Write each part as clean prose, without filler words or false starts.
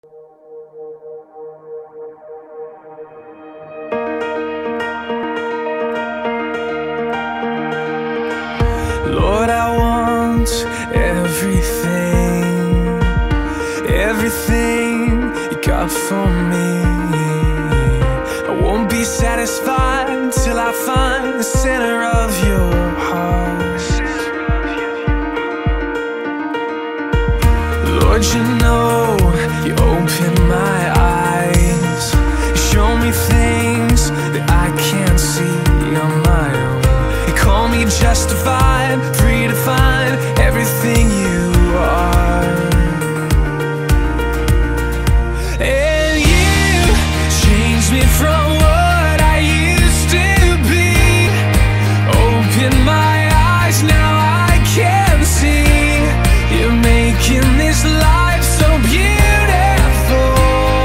Lord, I want everything you got for me. I won't be satisfied till I find the center of your heart. Lord, you know you open my eyes, you show me things that I can't see on my own. You call me justified, free to find everything you are. And you changed me from what I used to be. Open my eyes, now I can see. You're making this life so beautiful,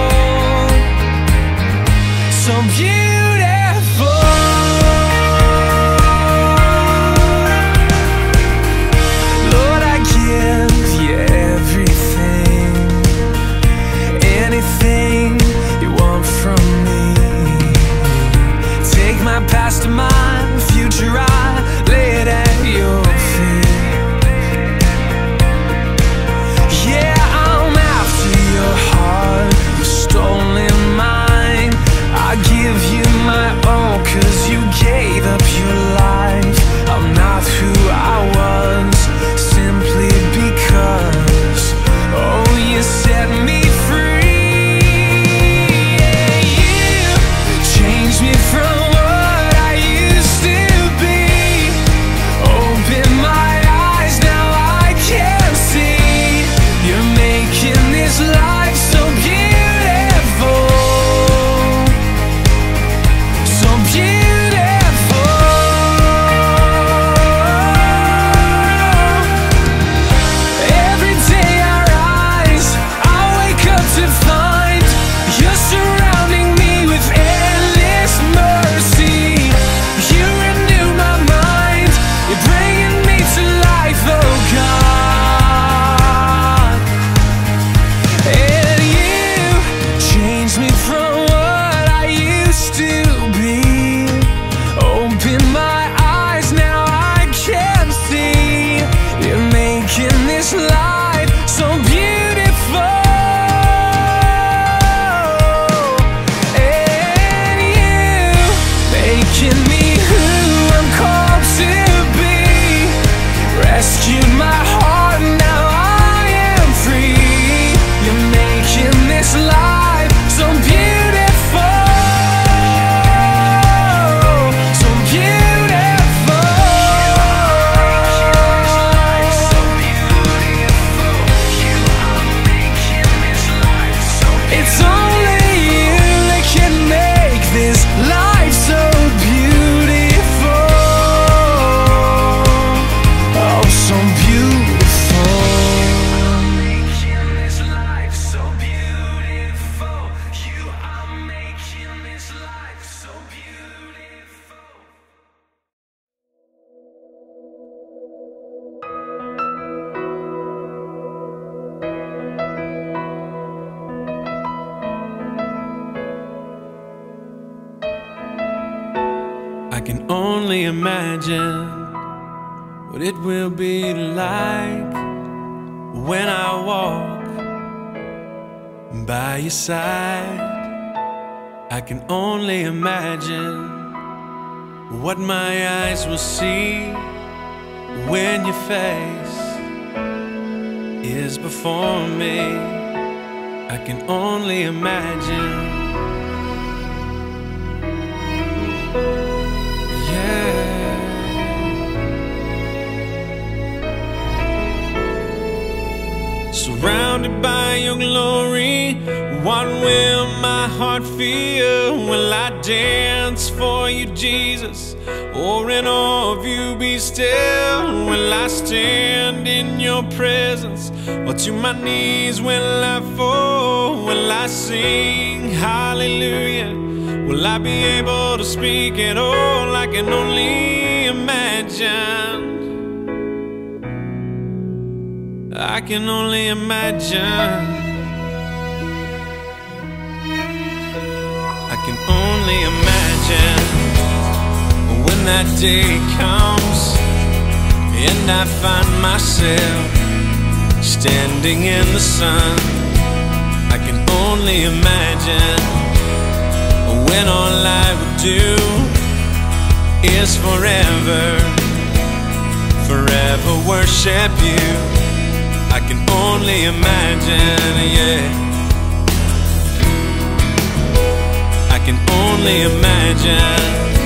so beautiful. Lord, I give you everything, anything you want from me. Take my past and my future, I lay it at your feet. Yeah, I'm after your heart, you've stolen mine. I give you my own, 'cause you gave up your life. I'm not who I was, simply because, oh, you set me free. Yeah, you changed me from what I used to be. Open my eyes, now I can see. You're making this life so beautiful, so beautiful. Every day I rise, I wake up to find you're surrounding me with endless mercy. You renew my mind, you're bringing me to life, oh God. And you changed me from what I used to be. Open my eyes, now I can see. You're making this life so beautiful. And you making me who I'm called to be. Rescued my heart, now I am free. You're making this life so beautiful, so beautiful. It's only you that can make this life so beautiful, oh, so beautiful. Making this life so beautiful. You are making this life so beautiful. I can only imagine what it will be like when I walk by your side. I can only imagine what my eyes will see when your face is before me. I can only imagine. Surrounded by your glory, what will my heart feel? Will I dance for you, Jesus? Or in awe of you be still? Will I stand in your presence? Or to my knees will I fall? Will I sing hallelujah? Will I be able to speak at all? I can only imagine. I can only imagine. can only imagine when that day comes and I find myself standing in the sun. I can only imagine when all I would do is forever, forever worship you. I can only imagine, yeah. I can only imagine.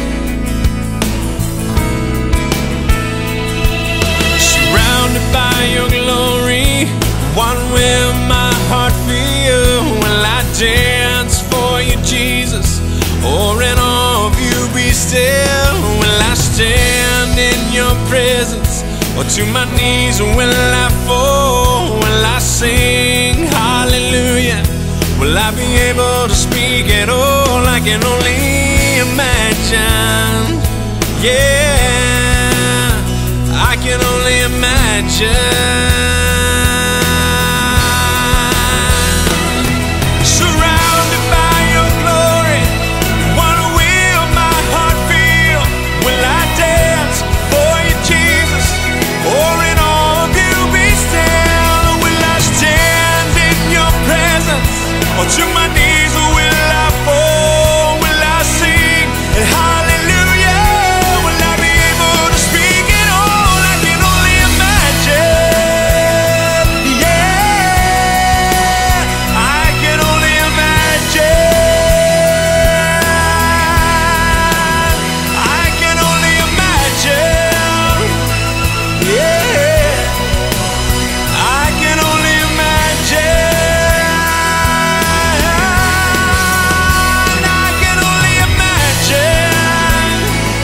Surrounded by your glory, what will my heart feel? Will I dance for you, Jesus? Or in awe of you be still? Will I stand in your presence? Or to my knees will I fall? Will I sing hallelujah? Will I be able to speak at all? I can only imagine, yeah, I can only imagine. Surrounded by your glory, what will my heart feel? Will I dance for you, Jesus? Or in awe of you be still? Or will I stand in your presence? Or to my knees will I fall? Will I sing hallelujah? Will I be able to speak at all? I can only imagine, yeah, I can only imagine. I can only imagine, yeah, I can only imagine. I can only imagine.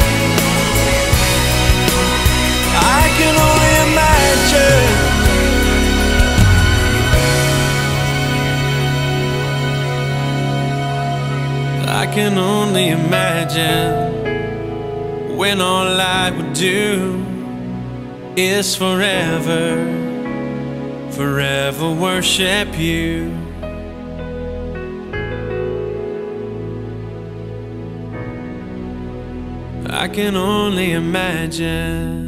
I can only imagine. I can only imagine when all I would do is forever, forever worship you. I can only imagine.